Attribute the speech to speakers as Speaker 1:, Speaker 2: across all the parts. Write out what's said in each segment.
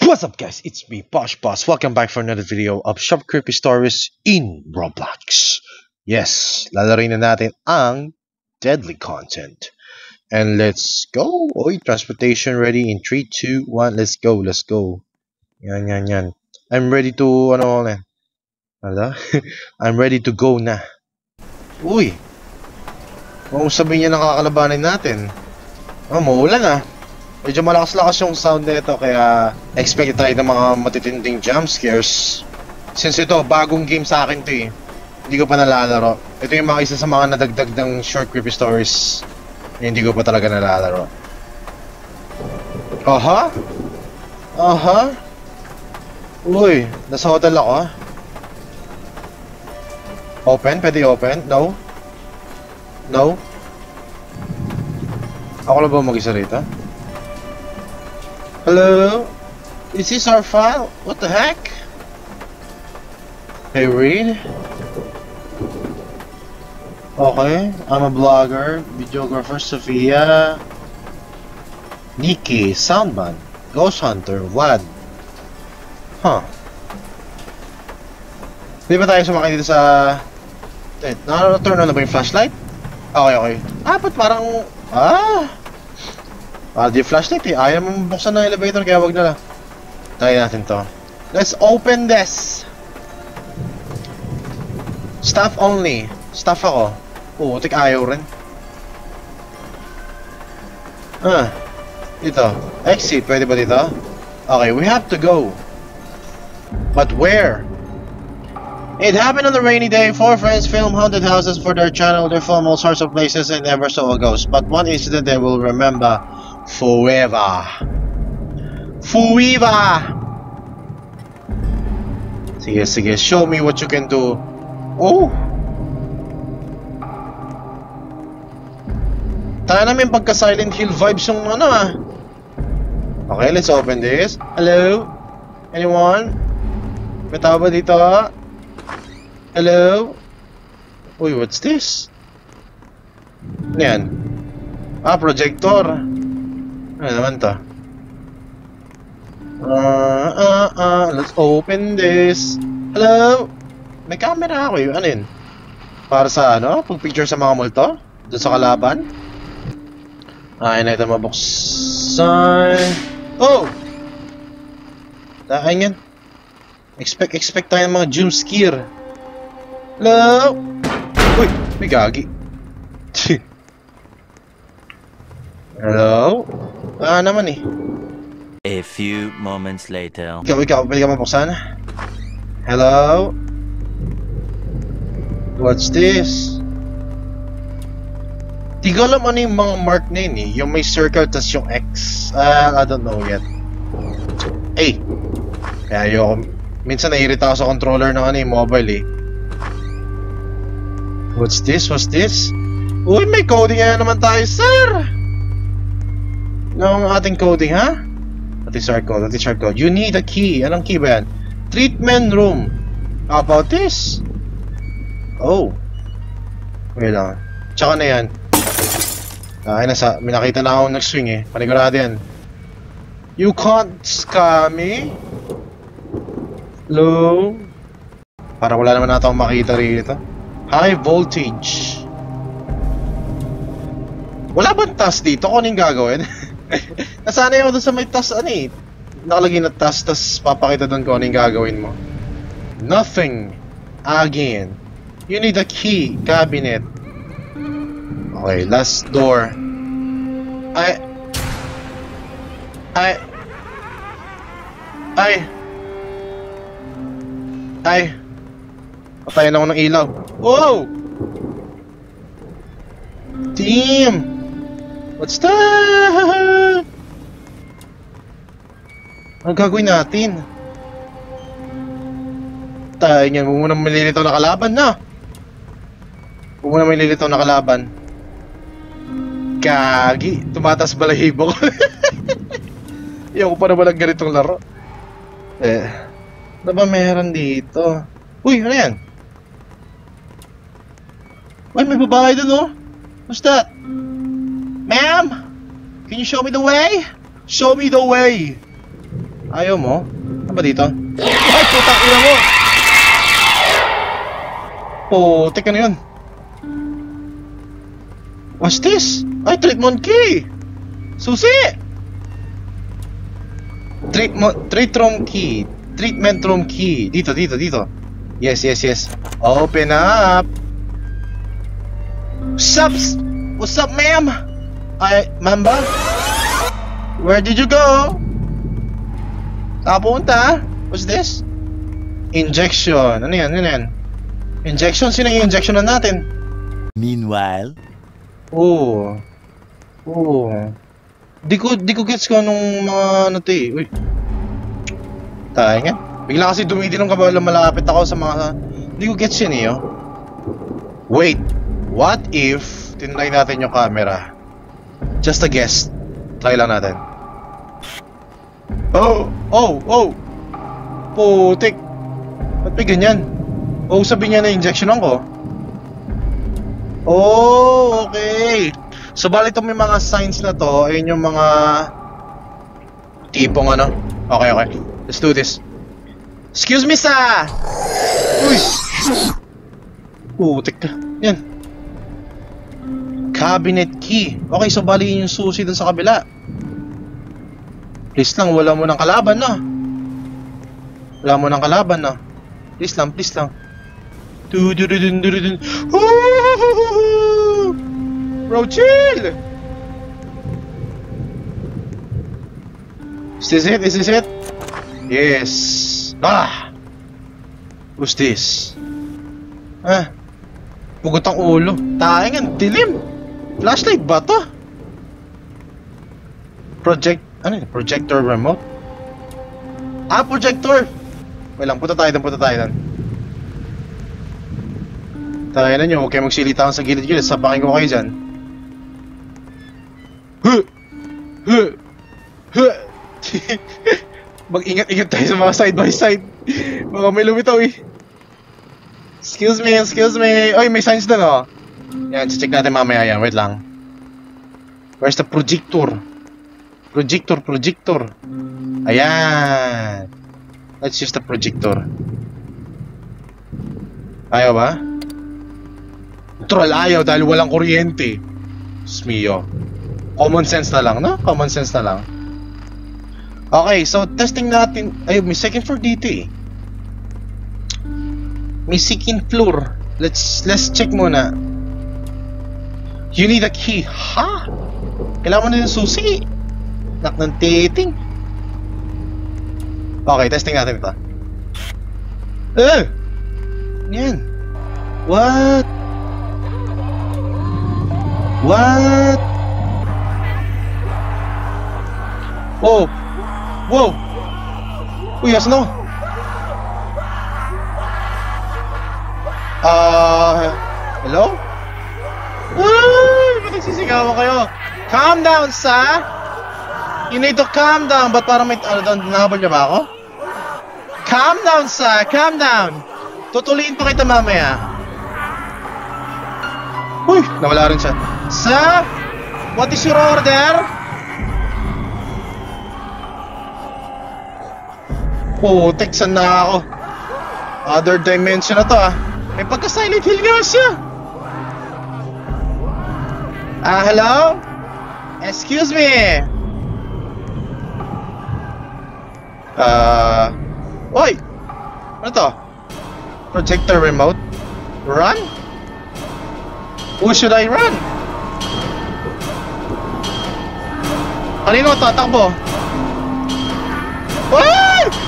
Speaker 1: What's up guys, it's me Posh Boss. Welcome back for another video of Shop Creepy Stories in Roblox. Yes, lalaroin na natin ang deadly content. And let's go. Oy, transportation ready in 3, 2, 1. Let's go, let's go. Yan. I'm ready to, I'm ready to go na. Uy, kung sabihin niya nakakalabanin natin. Maulan ah. Medyo malakas-lakas yung sound nito kaya expect tayo ng mga matitinding jump scares. Since ito, bagong game sa akin to eh. Hindi ko pa nalalaro. Ito yung mga isa sa mga nadagdag ng short creepy stories na hindi ko pa talaga nalalaro. Aha. Uy, nasa hotel ako ah. Open? Pwede open? No? No? Ako lang ba mag-isa rito? Hello? Is this our file? What the heck? Hey, read. Okay, I'm a blogger, videographer, Sophia, Nikki, Soundman, Ghost Hunter, Vlad. Huh. Di ba tayo sumakay dito sa... turn on na ba yung flashlight? Okay. Ba't parang... di flashlight eh. Ayaw mo buksan ng elevator kaya wag na lang. Try natin to. Let's open this. Staff only. Staff ako. Utik ayaw rin. Dito. Exit. Pwede ba dito? Okay, we have to go. But where? It happened on a rainy day. 4 friends filmed haunted houses for their channel. They film all sorts of places and never saw a ghost. But one incident they will remember forever. Sige. Show me what you can do. Oh! Tayo namin pagka Silent Hill vibes yung Okay, let's open this. Hello? Anyone? May tao ba dito? Hello? Uy, what's this? Ano yan? Projector. Ano naman to? Let's open this. Hello? May camera ako yun. Ano yun? Para sa pag-picture sa mga multo? Doon sa kalaban? Ayun na ito mabuksan. Oh! Dahil yan. Expect tayo ng mga jump scare. Hello? Uy! May gagi. Hello? Naman eh.
Speaker 2: A few moments later.
Speaker 1: Ikaw, pwede ka mabuksan? Hello? What's this? Di ko alam ano yung mga mark na yun eh. Yung may circle tas yung X. I don't know yet. Hey! Kaya ayoko. Minsan naiirita ako sa controller ng mobile eh. What's this? Uy, may coding na naman tayo, sir! Ng ating coding, ha? What is our code? You need a key. Anong key ba yan? Treatment room. How about this? Oh. Wait lang. Tsaka na yan. May nakita na akong nag-swing eh. Panigurado yan. You can't scam me? Hello? Parang wala naman natin makita rito. High voltage. Wala bang task dito? Kung anong gagawin? Nasanay ako doon sa may task nakalagay na task, tas papakita doon kung anong gagawin mo. Nothing. Again. You need a key. Cabinet. Okay, last door. Patayin ako ng ilaw. Whoa! Damn! What's that? Ano gagawin natin? Tayo niyan, huwag mo na malilitaw na kalaban na. Huwag mo na malilitaw na kalaban. Gagi, tumatas balahibo ko. Ayaw ko pa na walang ganitong laro. Ano ba meron dito? Uy, ano yan? Uy, may babae dun oh. What's that? Ma'am? Can you show me the way? Show me the way! Ayaw mo? Ano ba dito? Ay, putang ina mo! Putik, ano yun? What's this? Ay, treatment key! Susi! Treatment room key. Dito. Yes. Open up! What's up, ma'am? Mamba? Where did you go? Punta? What's this? Injection. Ano yan? Injection? Sino yung injection na natin?
Speaker 2: Meanwhile.
Speaker 1: Oo. Di ko gets ko anong mga ano to eh. Uy. Tayo nga. Bigla kasi dumidilong ka ba malapit ako sa mga... Di ko gets yun eh, oh. Wait. What if tinry natin yung camera? Just a guess. Try lang natin. Oh! Putik. Ba't may ganyan? Sabi niya na injectionan ko. Okay. So bali itong may mga signs na to, ayun yung mga tipong ano. Okay. Let's do this. Excuse me, sir! Uy! Putik ka. Yan. Cabinet key. Okay, so bali yun yung susi dun sa kabila. Please lang, wala mo ng kalaban, no? Please lang. Bro, chill! Is this it? Yes. Who's this? Pugot ang ulo. Taeng ang dilim. Flashlight ba to? Projector remote? Projector! Wait lang, punta tayo doon. Tayo na nyo, huwag kayo magsilita sa gilid-gilid. Sapakin ko kayo dyan. Mag-ingat-ingat tayo sa mga side by side. Baka may lumitaw eh. Excuse me. Oy, may signs doon oh. Yan, check natin mamaya yan. Wait lang. Where's the projector? Projector. Ayan. Let's use the projector. Ayaw ba? Natural ayaw dahil walang kuryente. Smio. Common sense na lang, no? Okay, so testing natin. Ay, may second floor dito eh. May second floor. Let's check muna. You need a key. Ha? Kailangan mo na yung susi. Nak ng titing. Okay, testing natin ito. Yan. What? Wow. Uy, asan ako? Hello? Ba't nagsisigawan kayo? Calm down, sir! You need to calm down. Ba't parang may nahabol niya ba ako? Calm down, sir! Calm down! Tutuliin pa kita mamaya. Uy, nawala rin siya. Sir? What is your order? Putik, saan na ako? Other dimension na to ah. May pagka-Silent Hill nga siya. Hello? Excuse me. Oy! Ano to? Projector remote? Run? Who should I run? Kanino tatakbo? Ay!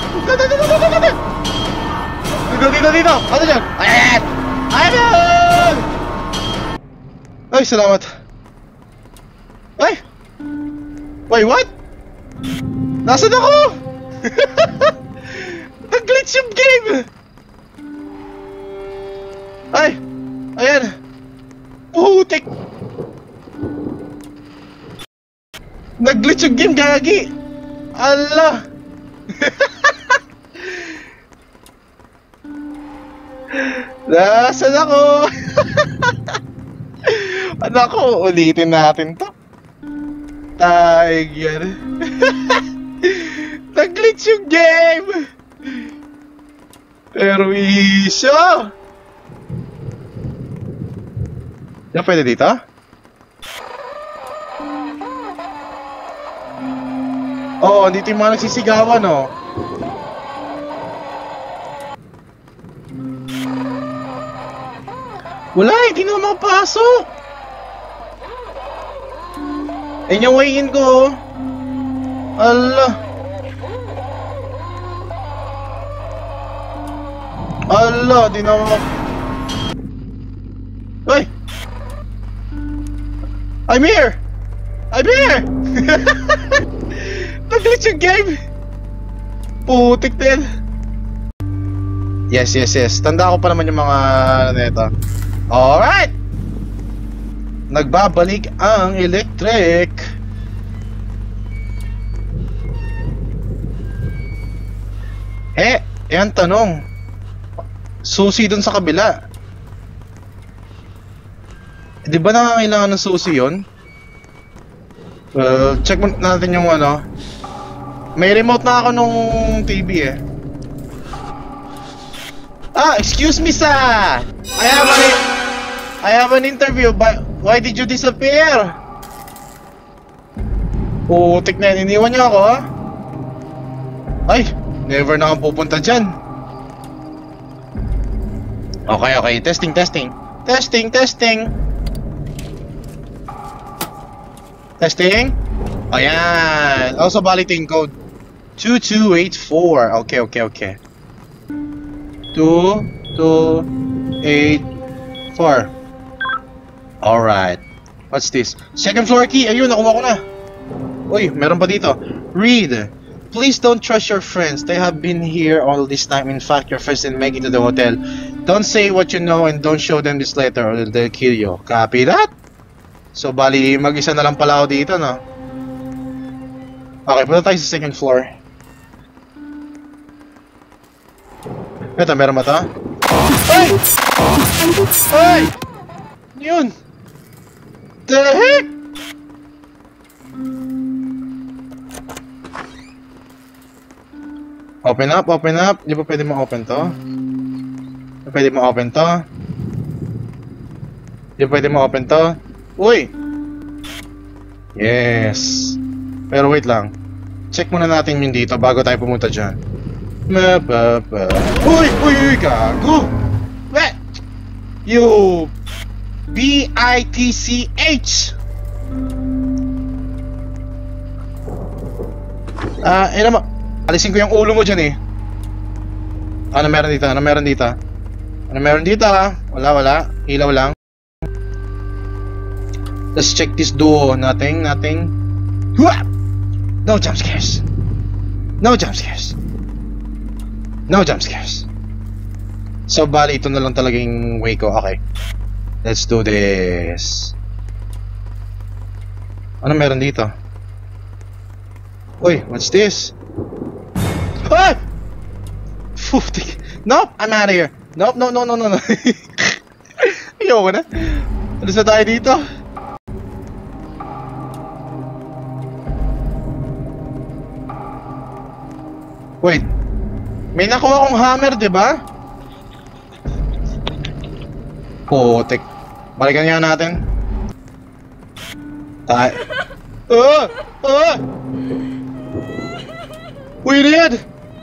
Speaker 1: Dito! Ano dyan? Ayan! Ay, salamat. Ay! Wait, what? Nasaan ako? Nag-glitch yung game! Ay! Ayan! Putik! Nag-glitch yung game, gagi! Allah! Nasaan ako? Anak ko, ulitin natin to. Taig yan. Nag-glitch Nag-glitch yung game! Perwisyo! Yan, pwede dito? Oo, dito yung mga nagsisigawan, oh. Wala, hindi na makapasok. Ayun yung way in ko, oh. Allah. Allah, di na ako. Ay! I'm here! I'm here! Nag-glitch yung game! Putik din. Yes. Tanda ko pa naman yung mga neto. Alright! Nagbabalik ang electric. Yan tanong. Susi dun sa kabila. Di ba nangangailangan ng susi yun? Well, check natin yung ano. May remote na ako nung TV eh. Excuse me sir! I have an interview, but why did you disappear? Putik na yan, iniwan niyo ako ha? Ay, never na akong pupunta dyan. Okay, testing. Testing? Ayan. Also validating code 2284. Okay. 2284. Alright. What's this? Second floor key. Ayun, nakuha ko na. Uy, meron pa dito. Read. Please don't trust your friends. They have been here all this time. In fact, your friends didn't make it to the hotel. Don't say what you know and don't show them this letter or they'll kill you. Copy that? So, bali, mag-isa na lang pala ako dito, no? Okay, punta tayo sa second floor. Ito, meron ba ito? Ay! Ano yun? The heck? Open up. Di ba pwede ma-open to? Di ba pwede ma-open to? Uy! Yes. Pero wait lang. Check muna natin yung dito bago tayo pumunta dyan. Uy! Gago! What? You... B-I-T-C-H! Naman. Alisin ko yung ulo mo dyan eh. Ano meron dito? Wala. Ilaw lang. Let's check this door. Nothing. No jump scares. So, bali, ito na lang talaga yung way ko. Okay. Let's do this. Ano meron dito? Uy, what's this? Ah! Nope, I'm out of here. Nope, no. Ayoko na. Alis na tayo dito. Wait. May nakuha akong hammer, di ba? Putik. Balikan nga natin. We did!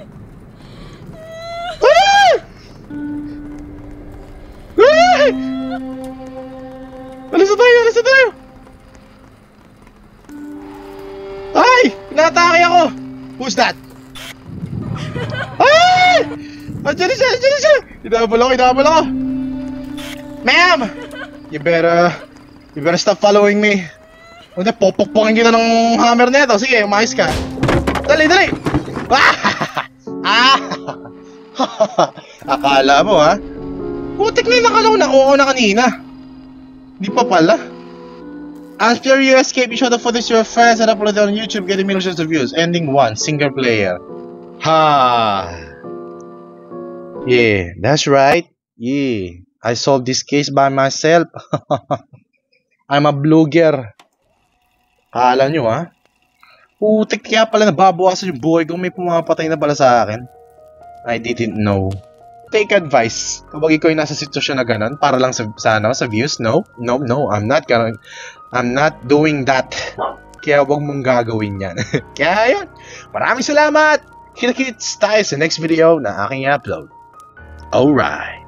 Speaker 1: Alis na tayo! Ay! Inaatake ako! Who's that? Ay! Andiyan siya! Hinabol ako! Ma'am! You better stop following me. Hindi, popokpokin kita ng hammer na ito. Sige, umayos ka. Dali! Akala mo ha? Putik na yung nakalaw na oo na kanina. Di pa pala. After you escape, you show the footage to your friends and upload it on YouTube, getting millions of views. Ending 1, single player. Yeah, that's right. Yeah, I solved this case by myself. I'm a blogger. Akala nyo ha? Putik, kaya pala nababawasan yung buhay kung may pumapatay na pala sa akin. I didn't know. Take advice. Kapag ikaw yung nasa sitwasyon na ganun, para lang sa views, no, I'm not doing that. Kaya wag mong gagawin yan. Kaya yun, maraming salamat! Kita-kits tayo sa next video na aking i-upload. Alright.